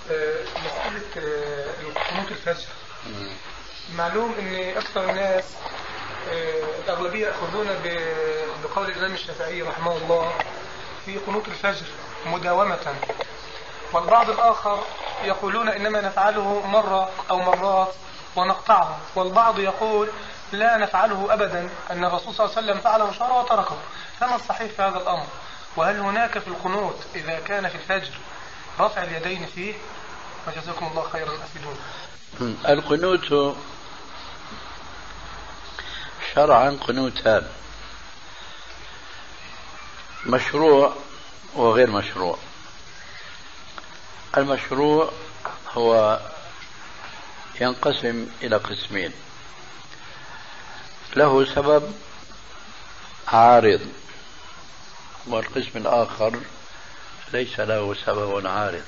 مسألة قنوت الفجر. معلوم ان اكثر الناس الاغلبية يأخذون بقول الامام الشافعي رحمه الله في قنوت الفجر مداومة، والبعض الاخر يقولون انما نفعله مرة او مرات ونقطعه، والبعض يقول لا نفعله ابدا، ان الرسول صلى الله عليه وسلم فعله شرع وتركه. فما الصحيح في هذا الامر؟ وهل هناك في القنوت اذا كان في الفجر رفع اليدين فيه؟ وجزاكم الله خيرا أفيدون. القنوت شرعا قنوتان: مشروع وغير مشروع. المشروع هو ينقسم إلى قسمين: له سبب عارض، والقسم الآخر ليس له سبب عارض.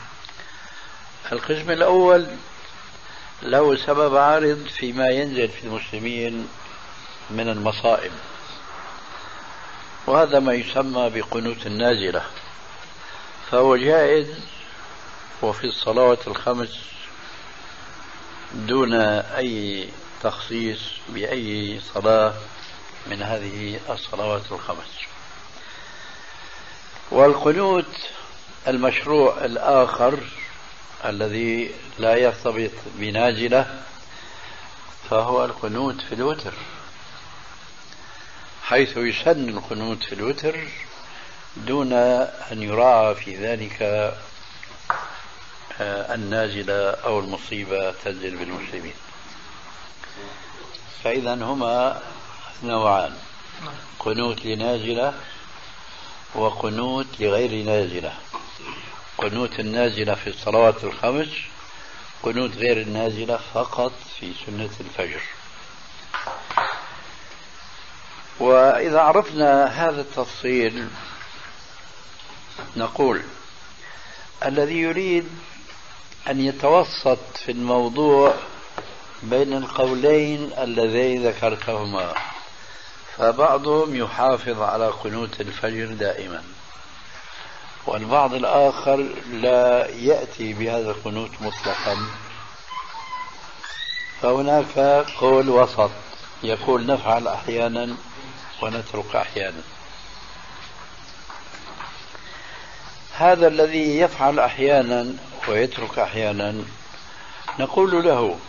القسم الأول له سبب عارض فيما ينزل في المسلمين من المصائب، وهذا ما يسمى بقنوت النازلة، فهو جائز وفي الصلوات الخمس دون أي تخصيص بأي صلاة من هذه الصلوات الخمس. والقنوت المشروع الآخر الذي لا يرتبط بنازلة فهو القنوت في الوتر، حيث يسن القنوت في الوتر دون أن يراعى في ذلك النازلة أو المصيبة تنزل بالمسلمين. فإذا هما نوعان: قنوت لنازلة وقنوت لغير نازلة. قنوت النازلة في الصلوات الخمس، قنوت غير النازلة فقط في سنة الفجر. وإذا عرفنا هذا التفصيل نقول: الذي يريد أن يتوسط في الموضوع بين القولين اللذين ذكرتهما، فبعضهم يحافظ على قنوت الفجر دائما، والبعض الآخر لا يأتي بهذا القنوت مطلقا. فهناك قول وسط يقول نفعل أحيانا ونترك أحيانا. هذا الذي يفعل أحيانا ويترك أحيانا نقول له: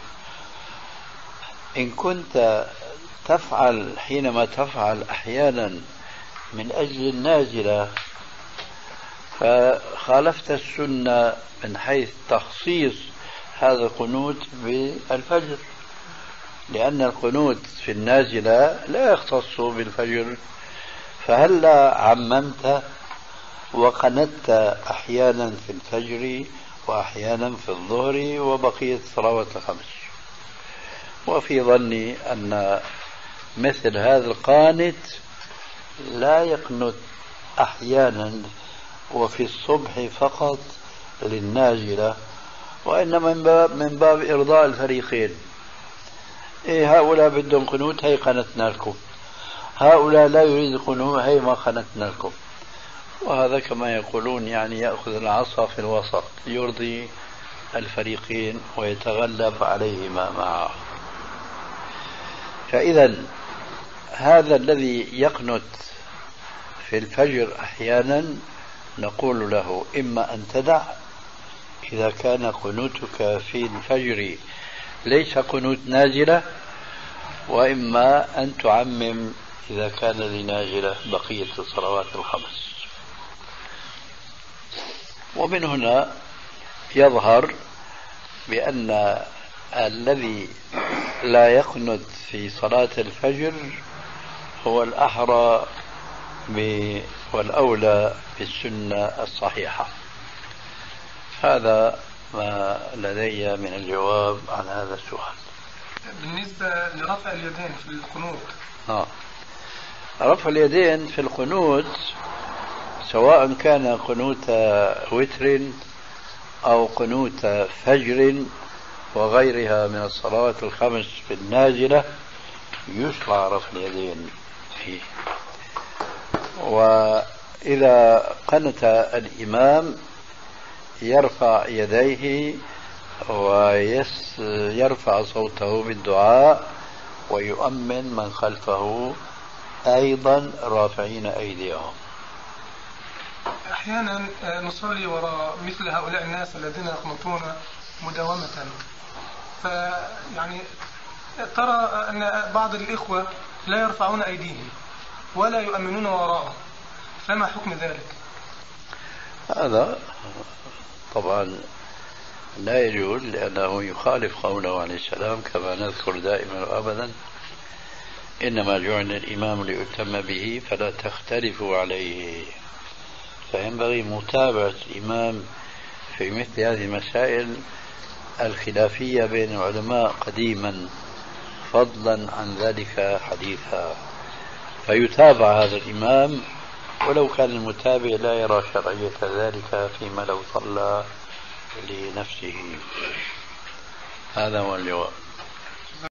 إن كنت تفعل حينما تفعل أحيانا من أجل النازلة فخالفت السنة من حيث تخصيص هذا القنوت بالفجر، لأن القنوت في النازلة لا يختص بالفجر، فهلا عممت وقنت أحيانا في الفجر وأحيانا في الظهر وبقية الصلوات الخمس. وفي ظني أن مثل هذا القانت لا يقنت أحيانا وفي الصبح فقط للنازلة، وإنما من باب إرضاء الفريقين. هؤلاء بدهم قنوت، هي قنتنا لكم، هؤلاء لا يريد قنوت، هي ما قنتنا لكم. وهذا كما يقولون يعني يأخذ العصا في الوسط، يرضي الفريقين ويتغلب عليهما معه. فإذا هذا الذي يقنت في الفجر أحيانا نقول له: إما أن تدع إذا كان قنوتك في الفجر ليس قنوت نازلة، وإما أن تعمم إذا كان لنازلة بقية الصلوات الخمس. ومن هنا يظهر بأن الذي لا يقنت في صلاة الفجر هو الأحرى والأولى بالسنة الصحيحة. هذا ما لدي من الجواب عن هذا السؤال. بالنسبة لرفع اليدين في القنوت، رفع اليدين في القنوت سواء كان قنوت وتر أو قنوت فجر وغيرها من الصلوات الخمس في النازلة يشرع رفع اليدين فيه. وإذا قنت الإمام يرفع يديه ويرفع صوته بالدعاء ويؤمن من خلفه أيضا رافعين أيديهم. أحيانا نصلي وراء مثل هؤلاء الناس الذين يقنطون مداومة، فيعني ترى أن بعض الإخوة لا يرفعون أيديهم ولا يؤمنون وراءه، فما حكم ذلك؟ هذا طبعا لا يجوز، لأنه يخالف قوله عليه السلام كما نذكر دائما وأبدا: إنما جعل الإمام ليؤتم به فلا تختلفوا عليه. فينبغي متابعة الإمام في مثل هذه المسائل الخلافية بين العلماء قديما، فضلا عن ذلك حديثا، فيتابع هذا الإمام ولو كان المتابع لا يرى شرعية ذلك فيما لو صلى لنفسه. هذا هو الجواب.